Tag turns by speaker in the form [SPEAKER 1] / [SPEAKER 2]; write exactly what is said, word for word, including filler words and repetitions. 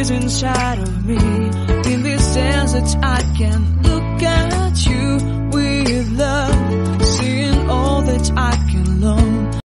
[SPEAKER 1] is inside of me, in this dance that I can